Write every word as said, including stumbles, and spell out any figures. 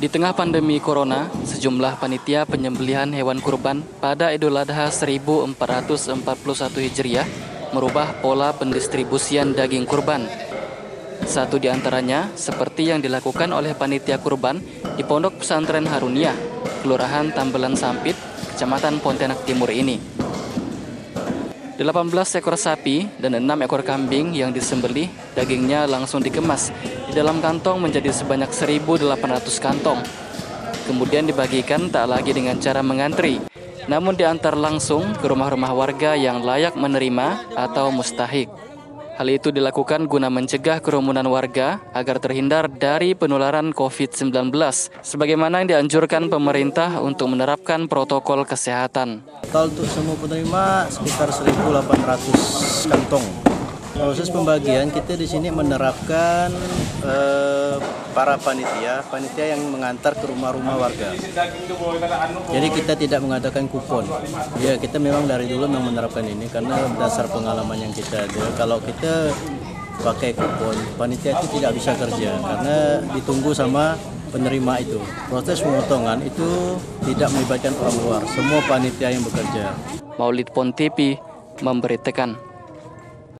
Di tengah pandemi corona, sejumlah panitia penyembelihan hewan kurban pada Idul Adha seribu empat ratus empat puluh satu Hijriah merubah pola pendistribusian daging kurban. Satu di antaranya seperti yang dilakukan oleh panitia kurban di Pondok Pesantren Haruniah, Kelurahan Tambelan Sampit, Kecamatan Pontianak Timur ini. delapan belas ekor sapi dan enam ekor kambing yang disembelih, dagingnya langsung dikemas di dalam kantong menjadi sebanyak seribu delapan ratus kantong. Kemudian dibagikan tak lagi dengan cara mengantri, namun diantar langsung ke rumah-rumah warga yang layak menerima atau mustahik. Hal itu dilakukan guna mencegah kerumunan warga agar terhindar dari penularan covid sembilan belas, sebagaimana yang dianjurkan pemerintah untuk menerapkan protokol kesehatan. Total untuk semua penerima sekitar seribu delapan ratus kantong. Proses pembagian kita di sini menerapkan eh, para panitia, panitia yang mengantar ke rumah-rumah warga. Jadi kita tidak mengadakan kupon. Ya, kita memang dari dulu memang menerapkan ini karena dasar pengalaman yang kita ada. Kalau kita pakai kupon, panitia itu tidak bisa kerja karena ditunggu sama penerima itu. Proses pemotongan itu tidak melibatkan orang luar, semua panitia yang bekerja. Maulid Pon T V memberitakan.